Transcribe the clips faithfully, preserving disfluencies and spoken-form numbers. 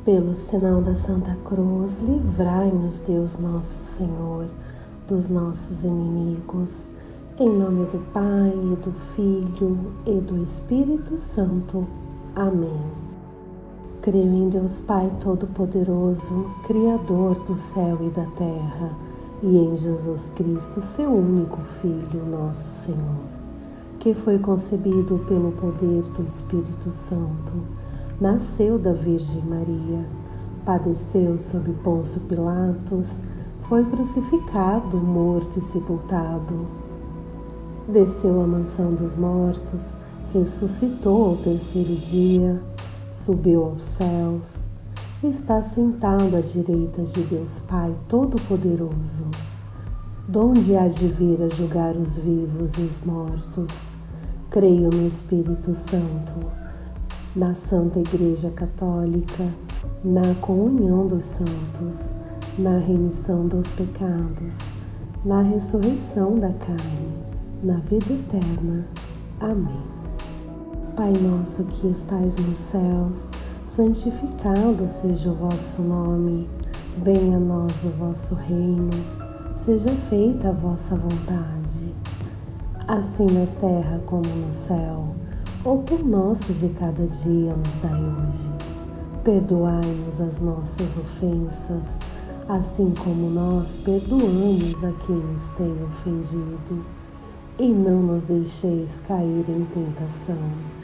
Pelo sinal da Santa Cruz, livrai-nos, Deus nosso Senhor, dos nossos inimigos. Em nome do Pai, e do Filho, e do Espírito Santo. Amém. Creio em Deus Pai Todo-Poderoso, Criador do céu e da terra, e em Jesus Cristo, seu único Filho, nosso Senhor, que foi concebido pelo poder do Espírito Santo, nasceu da Virgem Maria, padeceu sob Pôncio Pilatos, foi crucificado, morto e sepultado. Desceu à mansão dos mortos, ressuscitou ao terceiro dia, subiu aos céus, está sentado à direita de Deus Pai Todo-Poderoso, donde há de vir a julgar os vivos e os mortos. Creio no Espírito Santo, na Santa Igreja Católica, na comunhão dos santos, na remissão dos pecados, na ressurreição da carne, na vida eterna. Amém. Pai nosso que estais nos céus, santificado seja o vosso nome. Venha a nós o vosso reino. Seja feita a vossa vontade, assim na terra como no céu. O pão nosso de cada dia nos dai hoje. Perdoai-nos as nossas ofensas, assim como nós perdoamos a quem nos tem ofendido. E não nos deixeis cair em tentação,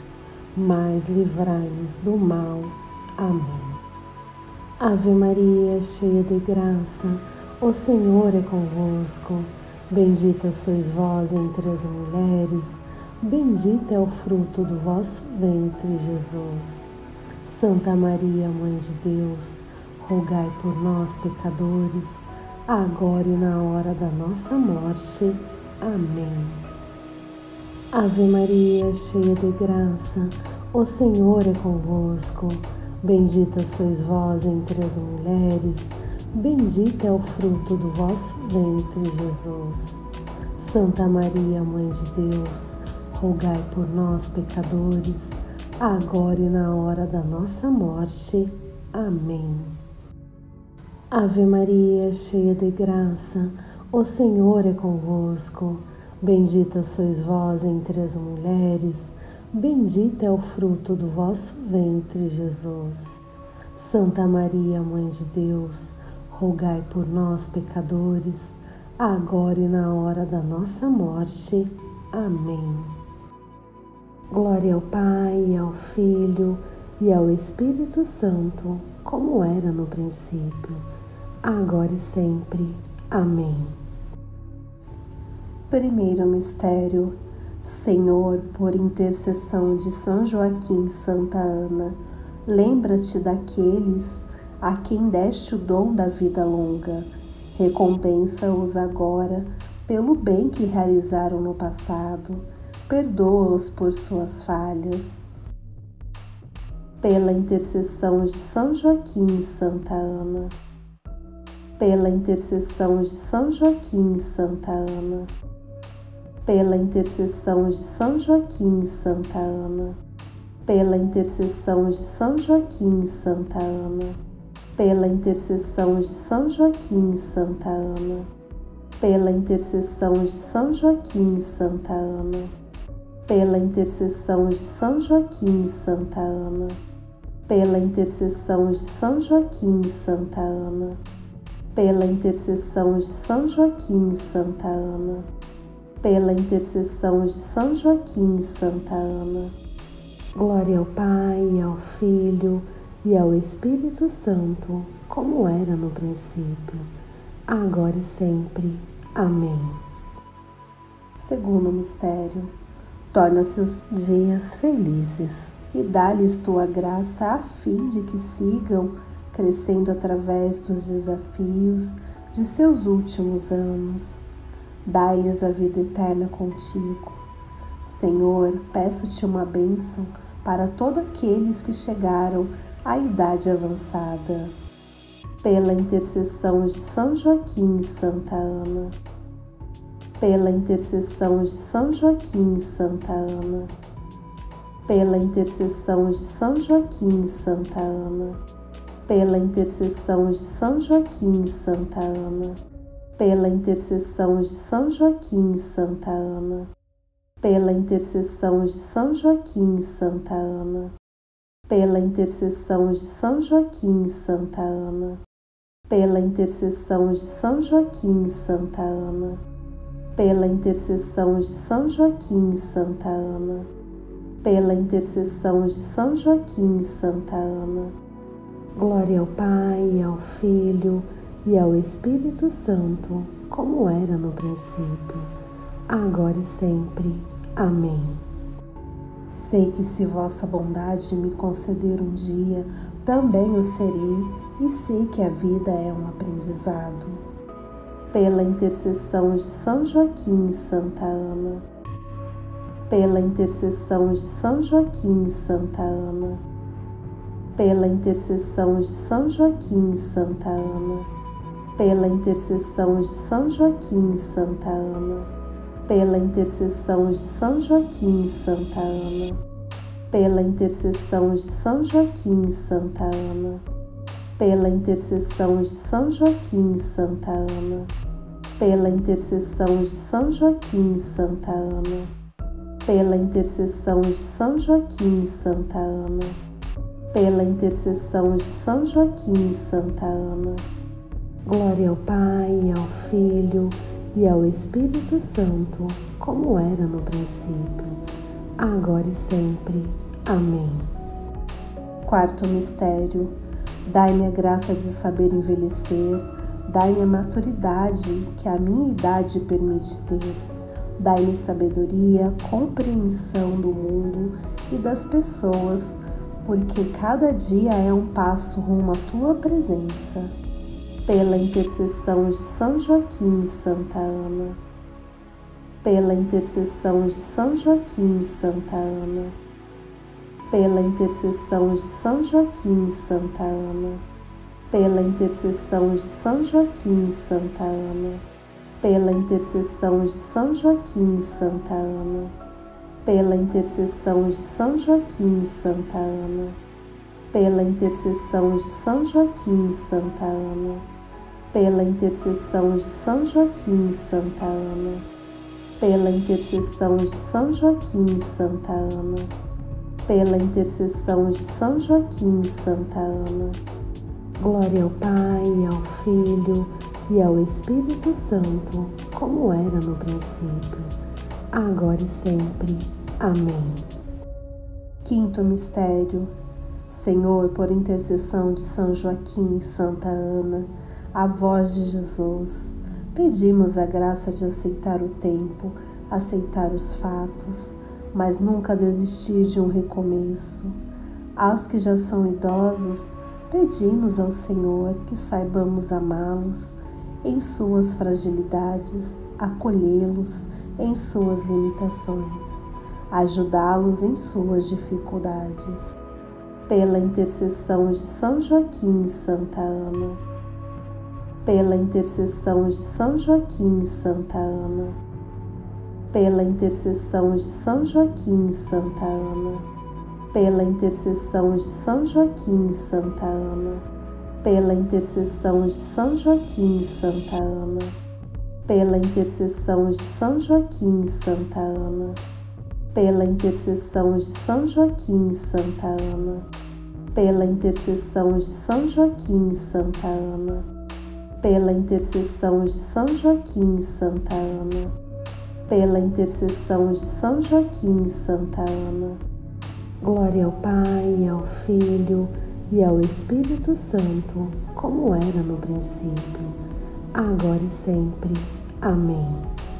mas livrai-nos do mal. Amém. Ave Maria, cheia de graça, o Senhor é convosco. Bendita sois vós entre as mulheres, bendito é o fruto do vosso ventre, Jesus. Santa Maria, Mãe de Deus, rogai por nós, pecadores, agora e na hora da nossa morte. Amém. Ave Maria, cheia de graça, o Senhor é convosco. Bendita sois vós entre as mulheres, bendito é o fruto do vosso ventre, Jesus. Santa Maria, Mãe de Deus, rogai por nós, pecadores, agora e na hora da nossa morte. Amém. Ave Maria, cheia de graça, o Senhor é convosco. Bendita sois vós entre as mulheres, bendito é o fruto do vosso ventre, Jesus. Santa Maria, Mãe de Deus, rogai por nós, pecadores, agora e na hora da nossa morte. Amém. Glória ao Pai, e ao Filho, e ao Espírito Santo, como era no princípio, agora e sempre. Amém. Primeiro mistério. Senhor, por intercessão de São Joaquim e Santa Ana, lembra-te daqueles a quem deste o dom da vida longa. Recompensa-os agora pelo bem que realizaram no passado. Perdoa-os por suas falhas. Pela intercessão de São Joaquim e Santa Ana. Pela intercessão de São Joaquim e Santa Ana. Pela intercessão de São Joaquim e Santa Ana. Pela intercessão de São Joaquim e Santa Ana. Pela intercessão de São Joaquim e Santa Ana. Pela intercessão de São Joaquim e Santa Ana. Pela intercessão de São Joaquim e Santa Ana. Pela intercessão de São Joaquim e Santa Ana. Pela intercessão de São Joaquim e Santa Ana. Pela intercessão de São Joaquim e Santa Ana. Glória ao Pai, e ao Filho, e ao Espírito Santo, como era no princípio, agora e sempre. Amém. Segundo mistério. Torna seus dias felizes e dá-lhes tua graça a fim de que sigam crescendo através dos desafios de seus últimos anos. Dai-lhes a vida eterna contigo. Senhor, peço-te uma bênção para todos aqueles que chegaram à idade avançada. Pela intercessão de São Joaquim e Santa Ana. Pela intercessão de São Joaquim e Santa Ana. Pela intercessão de São Joaquim e Santa Ana. pela intercessão de São Joaquim e Santa Ana, pela intercessão de São Joaquim e Santa Ana, pela intercessão de São Joaquim e Santa Ana, pela intercessão de São Joaquim e Santa Ana, pela intercessão de São Joaquim e Santa Ana, pela intercessão de São Joaquim e Santa Ana, pela intercessão de São Joaquim e Santa Ana. Glória ao Pai, ao Filho e ao Espírito Santo, como era no princípio, agora e sempre. Amém. Sei que se vossa bondade me conceder um dia, também o serei, e sei que a vida é um aprendizado. Pela intercessão de São Joaquim e Santa Ana, pela intercessão de São Joaquim e Santa Ana, pela intercessão de São Joaquim e Santa Ana, pela intercessão de São Joaquim e Santa Ana, pela intercessão de São Joaquim e Santa Ana, pela intercessão de São Joaquim e Santa Ana, pela intercessão de São Joaquim e Santa Ana, pela intercessão de São Joaquim e Santa Ana, pela intercessão de São Joaquim e Santa Ana, pela intercessão de São Joaquim e Santa Ana. Glória ao Pai, ao Filho e ao Espírito Santo, como era no princípio, agora e sempre. Amém. Quarto mistério: dai-me a graça de saber envelhecer, dai-me a maturidade que a minha idade permite ter, dai-me sabedoria, compreensão do mundo e das pessoas, porque cada dia é um passo rumo à tua presença. Pela intercessão de São Joaquim e Santa Ana, pela intercessão de São Joaquim e Santa Ana, pela intercessão de São Joaquim e Santa Ana, pela intercessão de São Joaquim e Santa Ana, pela intercessão de São Joaquim e Santa Ana, pela intercessão de São Joaquim e Santa Ana, pela intercessão de São Joaquim e Santa Ana, pela intercessão de São Joaquim e Santa Ana, pela intercessão de São Joaquim e Santa Ana, pela intercessão de São Joaquim e Santa Ana. Glória ao Pai, ao Filho e ao Espírito Santo, como era no princípio, agora e sempre. Amém. Quinto mistério: Senhor, por intercessão de São Joaquim e Santa Ana, a voz de Jesus, pedimos a graça de aceitar o tempo, aceitar os fatos, mas nunca desistir de um recomeço. Aos que já são idosos, pedimos ao Senhor que saibamos amá-los em suas fragilidades, acolhê-los em suas limitações, ajudá-los em suas dificuldades. Pela intercessão de São Joaquim e Santa Ana, pela intercessão de São Joaquim e Santa Ana, pela intercessão de São Joaquim e Santa Ana, pela intercessão de São Joaquim e Santa Ana, pela intercessão de São Joaquim e Santa Ana, pela intercessão de São Joaquim e Santa Ana, pela intercessão de São Joaquim e Santa Ana, pela intercessão de São Joaquim e Santa Ana, pela intercessão de São Joaquim e Santa Ana, pela intercessão de São Joaquim e Santa Ana. Glória ao Pai, ao Filho e ao Espírito Santo, como era no princípio, agora e sempre. Amém.